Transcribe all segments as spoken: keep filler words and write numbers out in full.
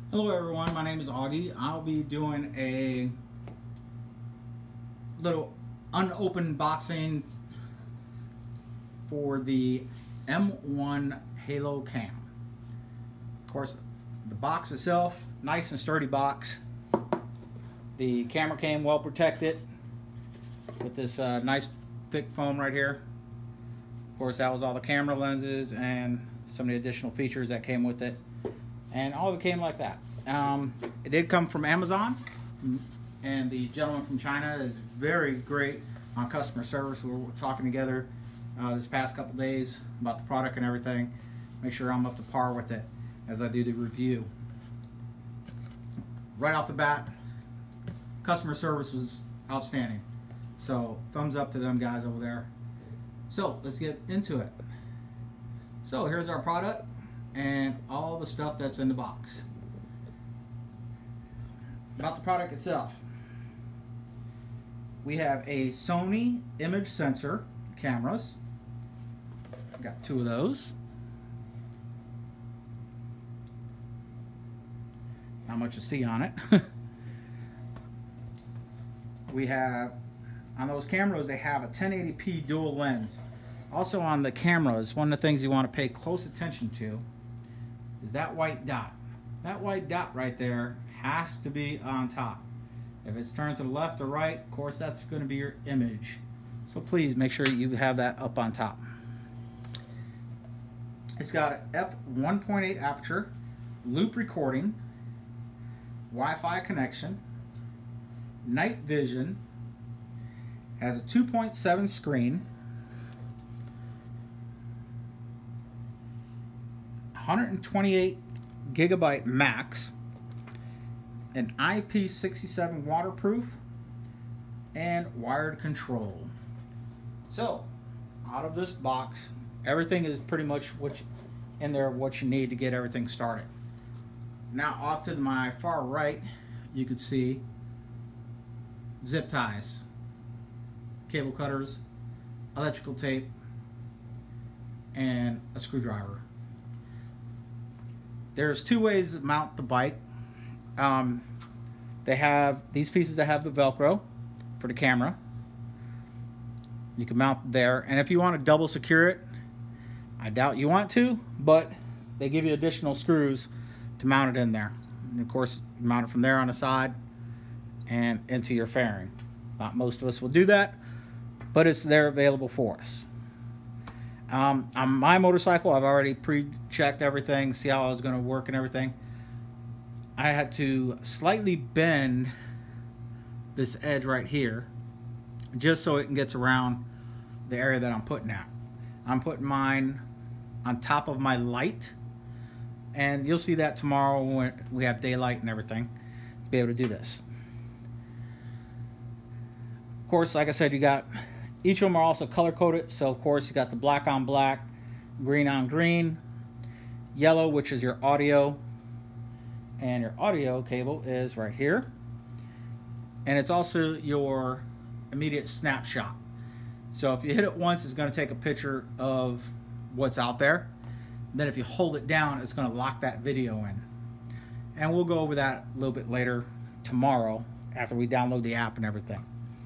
Hello everyone, my name is Augie. I'll be doing a little unopened boxing for the M one Halo Cam. Of course, the box itself, nice and sturdy box. The camera came well protected with this uh, nice thick foam right here. Of course, that was all the camera lenses and some of the additional features that came with it. And all of it came like that. Um, it did come from Amazon, and the gentleman from China is very great on customer service. We were talking together uh, this past couple days about the product and everything. Make sure I'm up to par with it as I do the review. Right off the bat, customer service was outstanding. So thumbs up to them guys over there. So let's get into it. So here's our product and all the stuff that's in the box. About the product itself, we have a Sony image sensor cameras. Got two of those. Not much to see on it. We have, on those cameras, they have a ten eighty p dual lens. Also on the cameras, one of the things you want to pay close attention to is that white dot. That white dot right there has to be on top. If it's turned to the left or right, of course that's going to be your image. So please make sure you have that up on top. It's got an f one point eight aperture, loop recording, Wi-Fi connection, night vision, has a two point seven screen, one hundred twenty-eight gigabyte max, an I P sixty-seven waterproof, and wired control. So out of this box, everything is pretty much what you, in there what you need to get everything started. Now off to my far right, you can see zip ties, cable cutters, electrical tape, and a screwdriver. There's two ways to mount the bike. Um, they have these pieces that have the Velcro for the camera. You can mount there, and if you want to double secure it, I doubt you want to, but they give you additional screws to mount it in there. And of course, you mount it from there on the side and into your fairing. Not most of us will do that, but it's there available for us. Um, on my motorcycle, I've already pre-checked everything, see how I was going to work and everything. I had to slightly bend this edge right here just so it gets around the area that I'm putting at. I'm putting mine on top of my light, and you'll see that tomorrow when we have daylight and everything to be able to do this. Of course, like I said, you got each of them are also color coded. So of course you got the black on black, green on green, yellow, which is your audio, and your audio cable is right here, and it's also your immediate snapshot. So if you hit it once, it's going to take a picture of what's out there. Then if you hold it down, it's going to lock that video in, and we'll go over that a little bit later tomorrow after we download the app and everything.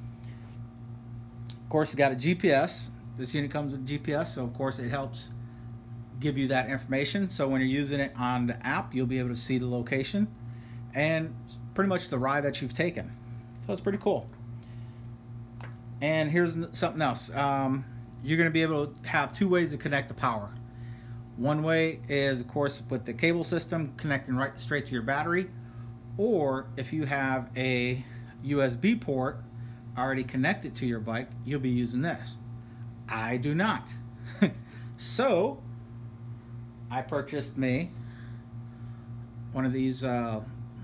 Of course, you got a G P S. This unit comes with G P S, so of course it helps give you that information. So when you're using it on the app, you'll be able to see the location and pretty much the ride that you've taken. So it's pretty cool. And here's something else. Um, you're going to be able to have two ways to connect the power. One way is, of course, with the cable system connecting right straight to your battery, or if you have a U S B port already connected to your bike, you'll be using this. I do not. So I purchased me one of these. Uh,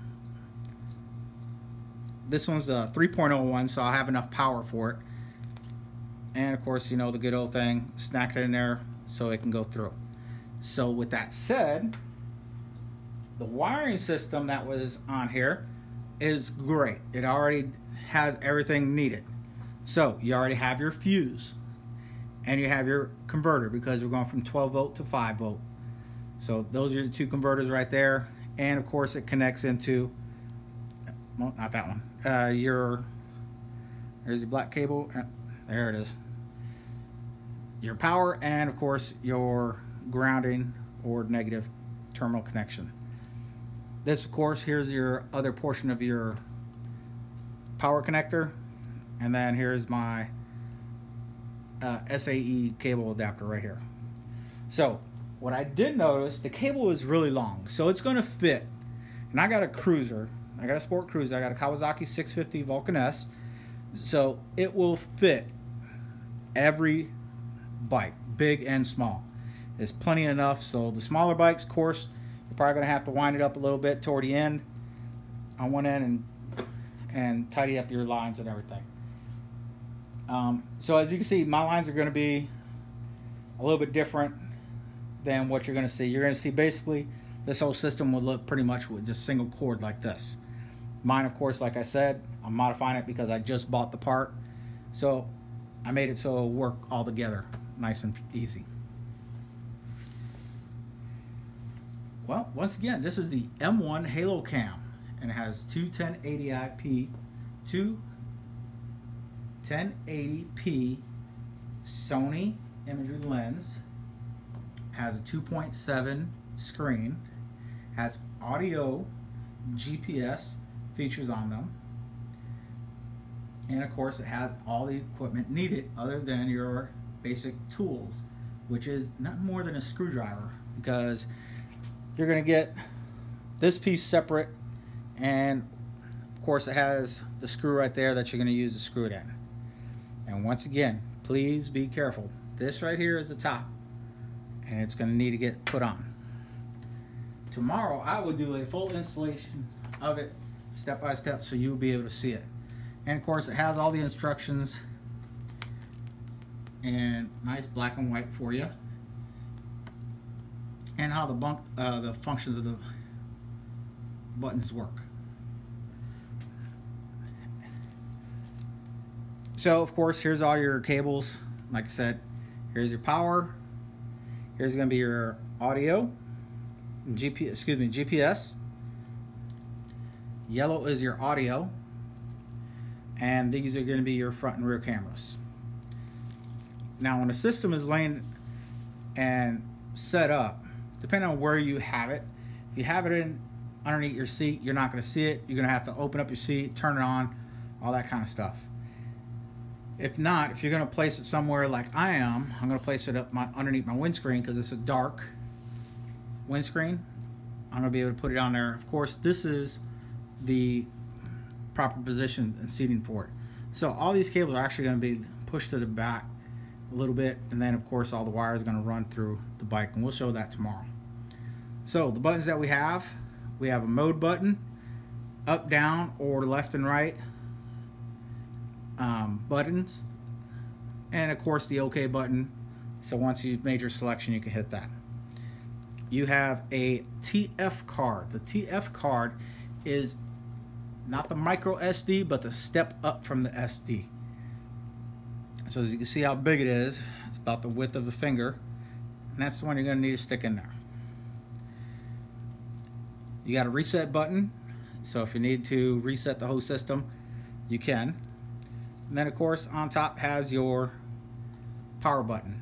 this one's a three point oh one, so I'll have enough power for it. And of course, you know the good old thing, snack it in there so it can go through. So with that said, the wiring system that was on here is great. It already has everything needed. So you already have your fuse and you have your converter, because we're going from twelve volt to five volt. So those are the two converters right there, and of course it connects into, well, not that one, uh, your, there's your black cable, uh, there it is, your power, and of course your grounding or negative terminal connection. This, of course, here's your other portion of your power connector, and then here's my uh, S A E cable adapter right here. So what I did notice, the cable is really long, so it's going to fit. And I got a cruiser, I got a sport cruiser, I got a Kawasaki six fifty Vulcan S, so it will fit every bike, big and small. There's plenty enough. So the smaller bikes, of course, you're probably going to have to wind it up a little bit toward the end, on one end, and and tidy up your lines and everything. Um, so as you can see, my lines are going to be a little bit different than what you're going to see. You're going to see basically this whole system will look pretty much with just single cord like this. Mine, of course, like I said, I'm modifying it because I just bought the part, so I made it so it'll work all together nice and easy. Well, once again, this is the M one Halo Cam, and it has two ten eighty p, two ten eighty p Sony imagery lens, has a two point seven screen, has audio, G P S features on them, and of course it has all the equipment needed other than your basic tools, which is nothing more than a screwdriver, because you're going to get this piece separate, and of course it has the screw right there that you're going to use to screw it in. And once again, please be careful. This right here is the top, and it's going to need to get put on. Tomorrow I will do a full installation of it step by step, so you'll be able to see it. And of course it has all the instructions and nice black and white for you, and how the bunk uh, the functions of the buttons work. So of course here's all your cables. Like I said, here's your power, here's going to be your audio, G P excuse me G P S. Yellow is your audio, and these are going to be your front and rear cameras. Now when the system is laying and set up, depending on where you have it, if you have it in underneath your seat, you're not going to see it. You're going to have to open up your seat, turn it on, all that kind of stuff. If not, if you're going to place it somewhere like I am, I'm going to place it up my, underneath my windscreen, because it's a dark windscreen. I'm going to be able to put it on there. Of course, this is the proper position and seating for it. So all these cables are actually going to be pushed to the back a little bit, and then of course all the wires are going to run through the bike, and we'll show that tomorrow. So the buttons that we have, we have a mode button, up, down, or left and right um, buttons, and of course the OK button. So once you've made your selection, you can hit that. You have a T F card. The T F card is not the micro S D, but the step up from the S D. So as you can see how big it is, it's about the width of the finger, and that's the one you're going to need to stick in there. You got a reset button, so if you need to reset the whole system, you can. And then of course on top has your power button.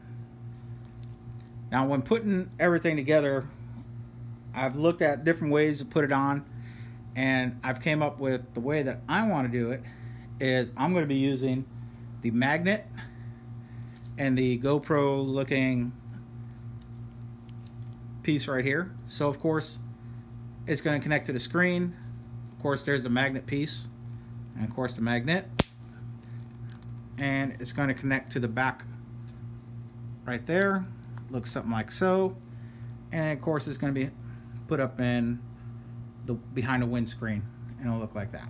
Now when putting everything together, I've looked at different ways to put it on, and I've came up with the way that I want to do it is I'm going to be using the magnet and the GoPro looking piece right here. So of course it's going to connect to the screen. Of course there's the magnet piece, and of course the magnet, and it's going to connect to the back right there. Looks something like so, and of course it's going to be put up in the behind the windscreen, and it'll look like that.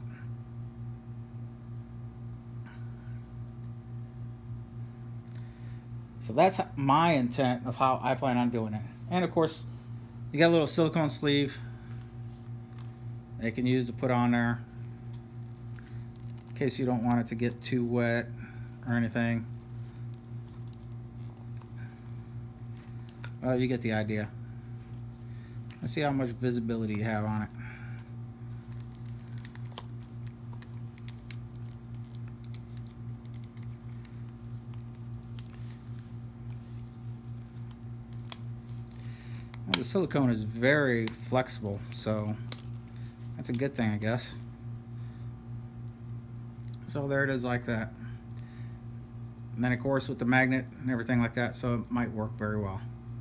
So that's my intent of how I plan on doing it. And of course you got a little silicone sleeve they can use to put on there in case you don't want it to get too wet or anything. Well, you get the idea. Let's see how much visibility you have on it. Well, the silicone is very flexible, so that's a good thing, I guess. So there it is, like that. And then of course with the magnet and everything like that, so it might work very well.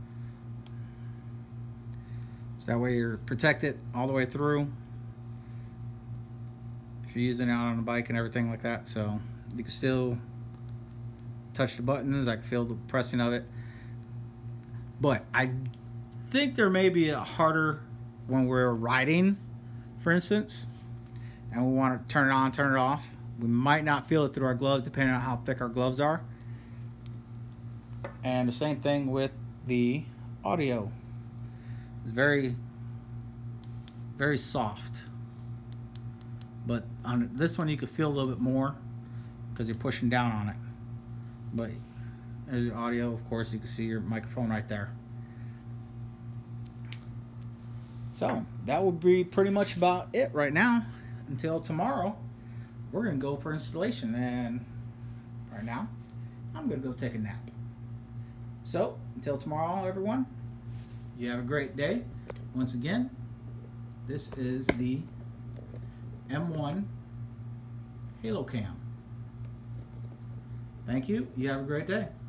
So that way you're protected all the way through if you're using it out on a bike and everything like that. So you can still touch the buttons. I can feel the pressing of it. But I think there may be a harder when we're riding, for instance, and we want to turn it on, turn it off. We might not feel it through our gloves depending on how thick our gloves are. And the same thing with the audio. It's very, very soft. But on this one you can feel a little bit more because you're pushing down on it. But there's your audio, of course, you can see your microphone right there. So that would be pretty much about it right now. Until tomorrow, we're gonna go for installation, and right now I'm gonna go take a nap. So until tomorrow, everyone, you have a great day. Once again, this is the M one Halo Cam. Thank you. You have a great day.